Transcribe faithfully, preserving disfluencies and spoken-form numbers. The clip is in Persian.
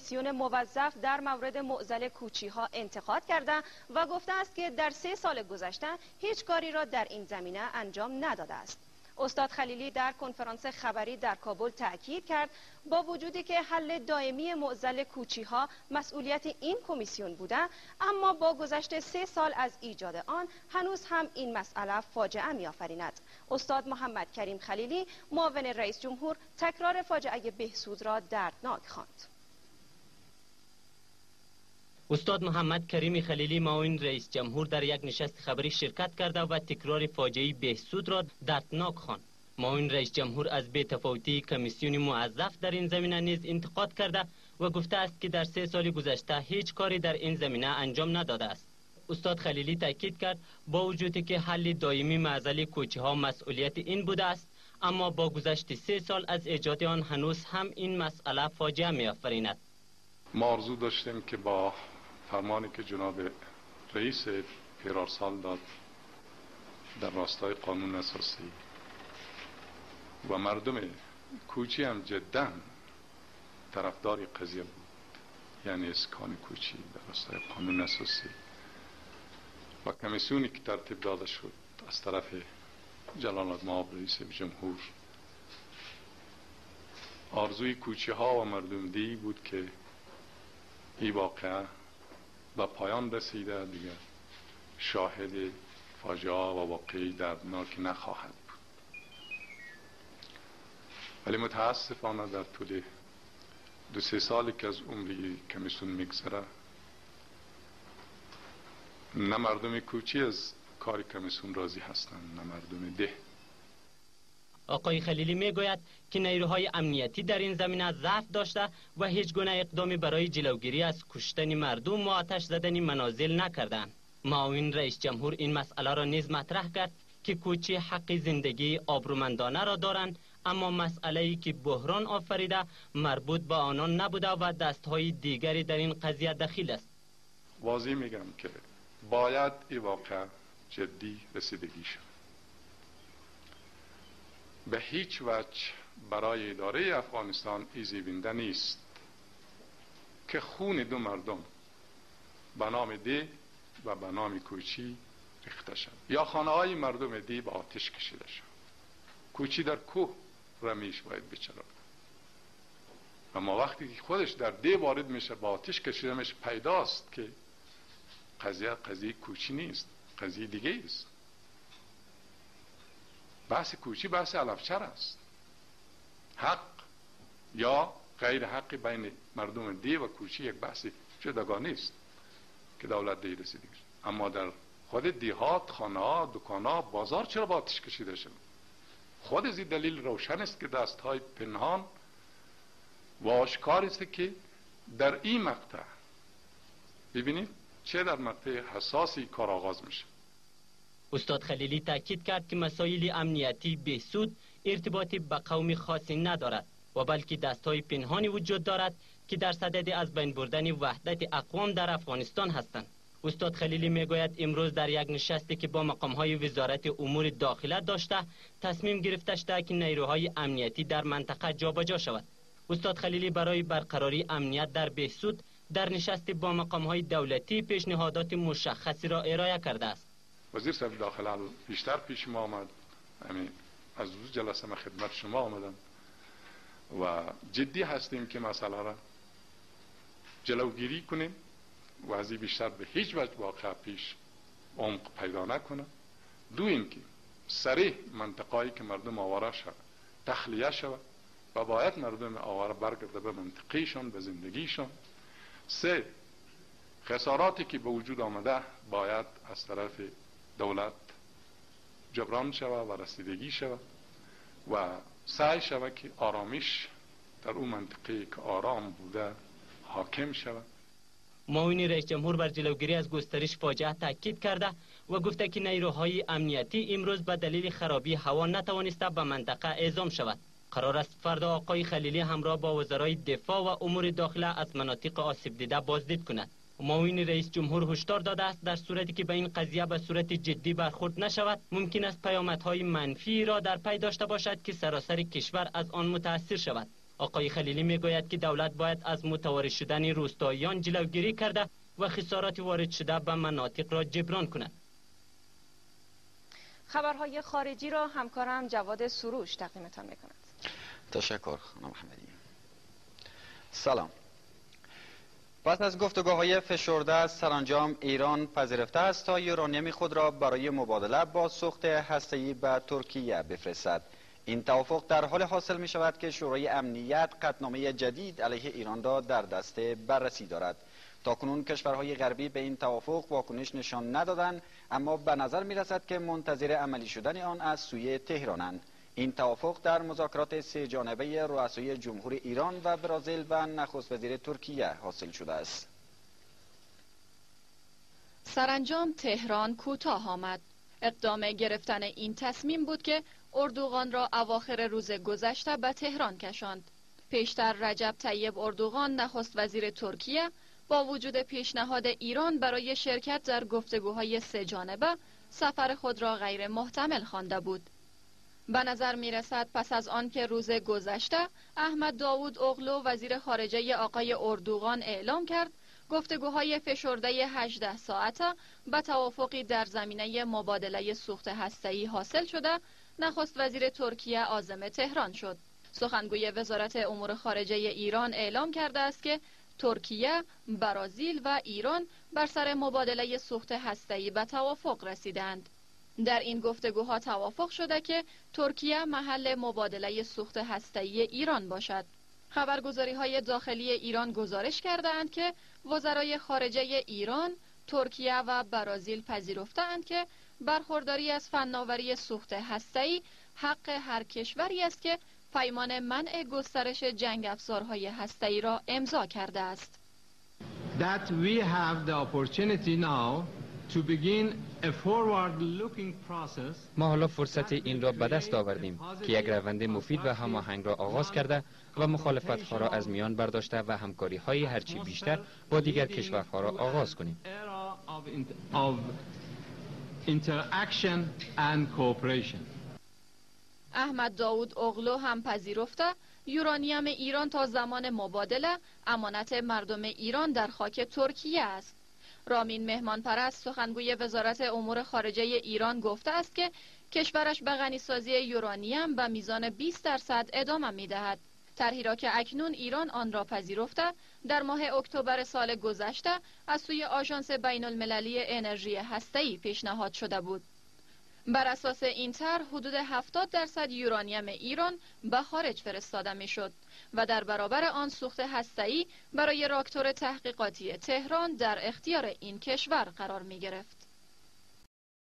کمیسیون موظف در مورد معضل کوچی‌ها انتقاد کرده و گفته است که در سه سال گذشته هیچ کاری را در این زمینه انجام نداده است. استاد خلیلی در کنفرانس خبری در کابل تأکید کرد با وجودی که حل دائمی معضل کوچی‌ها مسئولیت این کمیسیون بوده، اما با گذشت سه سال از ایجاد آن هنوز هم این مسئله فاجعه می‌آفریند. استاد محمد کریم خلیلی معاون رئیس جمهور تکرار فاجعه بهسود را دردناک خواند. استاد محمد کریم خلیلی معاون رئیس جمهور در یک نشست خبری شرکت کرده و تکرار فاجعه بهسود را دردناک خواند. معاون رئیس جمهور از بی‌تفاوتی کمیسیون موظف در این زمینه نیز انتقاد کرده و گفته است که در سه سال گذشته هیچ کاری در این زمینه انجام نداده است. استاد خلیلی تاکید کرد با وجودی که حل دائمی معضل کوچه‌ها مسئولیت این بوده است، اما با گذشت سه سال از ایجاد آن هنوز هم این مسئله فاجعه می‌آفریند. ما آرزو داشتیم که با فرمانی که جناب رئیس پیرارسال داد در راستای قانون اساسی و مردم کوچی هم جدا طرفدار قضیه بود، یعنی اسکان کوچی در راستای قانون اساسی و کمیسیونی که ترتیب داده شد از طرف جلال مآب رئیس جمهور، آرزوی کوچی ها و مردم دی بود که این واقعه و پایان رسیده، دیگر شاهد فاجعه و واقعی دردناک نخواهد بود. ولی متاسفانه در طول دو سه سالی که از عمری کمیسیون میگذره، نه مردم کوچی از کار کمیسیون راضی هستند نه مردم ده. آقای خلیلی میگوید که نیروهای امنیتی در این زمینه ضعف داشته و هیچ گونه اقدامی برای جلوگیری از کشتن مردم و آتش زدن منازل نکردند. معاون رئیس جمهور این مسئله را نیز مطرح کرد که کوچی حق زندگی آبرومندانه را دارند، اما مسئله‌ای که بحران آفریده مربوط به آنان نبوده و دستهای دیگری در این قضیه دخیل است. واضح میگم که باید این واقع جدی رسیدگی شد. به هیچ وجه برای اداره افغانستان ایزیبنده نیست که خون دو مردم به نام دی و به نام کوچی ریخته شد یا خانه های مردم دی به آتش کشیده شد. کوچی در کوه رمیش باید بچرد، اما وقتی که خودش در دی وارد میشه با آتش کشیده میشه، پیداست که قضیه قضیه کوچی نیست، قضیه دیگه است. بحث کوچی بحث علفچر است. حق یا غیر حق بین مردم دی و کوچی یک بحث جداگانه است که دولت دی رسیدگی شد. اما در خود دیهات، خانه ها، دکان ها، بازار چرا با آتش کشیده شد؟ خود از این دلیل روشن است که دست های پنهان و آشکار است که در این مقطع، ببینید چه در مقطع حساسی کار آغاز میشه. استاد خلیلی تاکید کرد که مسائل امنیتی بهسود ارتباطی به قوم خاصی ندارد و بلکه دستهای پنهانی وجود دارد که در صدد از بین بردن وحدت اقوام در افغانستان هستند. استاد خلیلی میگوید امروز در یک نشستی که با مقامهای وزارت امور داخله داشته، تصمیم گرفته شده که نیروهای امنیتی در منطقه جابجا شود. استاد خلیلی برای برقراری امنیت در بهسود در نشستی با مقامهای دولتی پیشنهادات مشخصی را ارائه کرده است. وزیر صاحب داخله بیشتر پیش ما آمد، همین از روز جلسه ما خدمت شما آمدم و جدی هستیم که مسئله را جلوگیری کنیم و از این بیشتر به هیچ وجه واقع پیش عمق پیدا نکنه. دو اینکه صریح منطقه‌ای که مردم آواره شود تخلیه شود و باید مردم آواره برگرده به منطقه‌شان، به زندگیشان. سه، خساراتی که به وجود آمده باید از طرف دولت جبران شود و رسیدگی شود و سعی شود که آرامش در اون منطقه که آرام بوده حاکم شود. معاون رئیس جمهور بر جلوگیری از گسترش فاجعه تاکید کرده و گفته که نیروهای امنیتی امروز به دلیل خرابی هوا نتوانسته به منطقه اعزام شود. قرار است فردا آقای خلیلی همراه با وزرای دفاع و امور داخله از مناطق آسیب دیده بازدید کند. معاون رئیس جمهور هشدار داده است در صورتی که به این قضیه به صورت جدی برخورد نشود، ممکن است پیامدهای منفی را در پی داشته باشد که سراسر کشور از آن متاثر شود. آقای خلیلی میگوید که دولت باید از متوارد شدن روستاییان جلوگیری کرده و خسارات وارد شده به مناطق را جبران کند. خبرهای خارجی را همکارم جواد سروش تقدیمتان میکند. تشکر خانم محمدی. سلام. پس از گفتگوهای فشرده سرانجام ایران پذیرفته است تا یورانیم خود را برای مبادله با سوخت هسته‌ای به ترکیه بفرستد. این توافق در حال حاصل می شود که شورای امنیت قطعنامه جدید علیه ایران را در دست بررسی دارد. تاکنون کشورهای غربی به این توافق واکنش نشان ندادند، اما به نظر می رسد که منتظر عملی شدن آن از سوی تهرانند. این توافق در مذاکرات سه جانبه رؤسای جمهور ایران و برزیل و نخست وزیر ترکیه حاصل شده است. سرانجام تهران کوتاه آمد. اقدام گرفتن این تصمیم بود که اردوغان را اواخر روز گذشته به تهران کشاند. پیشتر رجب طیب اردوغان نخست وزیر ترکیه با وجود پیشنهاد ایران برای شرکت در گفتگوهای سه جانبه سفر خود را غیر محتمل خوانده بود. به نظر می رسد پس از آن که روز گذشته احمد داوود اوغلو وزیر خارجه آقای اردوغان اعلام کرد گفتگوهای فشرده هجده ساعته به توافقی در زمینه مبادله سوخت هسته‌ای حاصل شده، نخست وزیر ترکیه عازم تهران شد. سخنگوی وزارت امور خارجه ایران اعلام کرده است که ترکیه، برزیل و ایران بر سر مبادله سوخت هسته‌ای به توافق رسیدند. در این گفتگوها توافق شده که ترکیه محل مبادله سوخت هسته‌ای ایران باشد. خبرگزاری‌های داخلی ایران گزارش کردند که وزرای خارجه ایران، ترکیه و برزیل پذیرفتند که برخورداری از فناوری سوخت هسته‌ای حق هر کشوری است که پیمان منع گسترش جنگ افزارهای هسته‌ای را امضا کرده است. That we have the opportunity now to begin a forward-looking process. ما حالا فرصت این را به دست آوردیم که یک روند مفید و هماهنگ را آغاز کرده و مخالفت‌ها را از میان برداشته و همکاری‌های هرچی بیشتر با دیگر کشورها را آغاز کنیم. Interaction and cooperation. احمد داوود اوغلو هم پذیرفته یورانیم ایران تا زمان مبادله امانت مردم ایران در خاک ترکیه است. رامین مهمانپرست سخنگوی وزارت امور خارجه ایران گفته است که کشورش به غنیسازی یورانیم به میزان بیست درصد ادامه می‌دهد. طرحی را که اکنون ایران آن را پذیرفته در ماه اکتبر سال گذشته از سوی آژانس بین المللی انرژی هسته‌ای پیشنهاد شده بود. بر اساس این طرح حدود هفتاد درصد یورانیم ایران به خارج فرستاده میشد و در برابر آن سوخت هسته‌ای برای راکتور تحقیقاتی تهران در اختیار این کشور قرار می گرفت.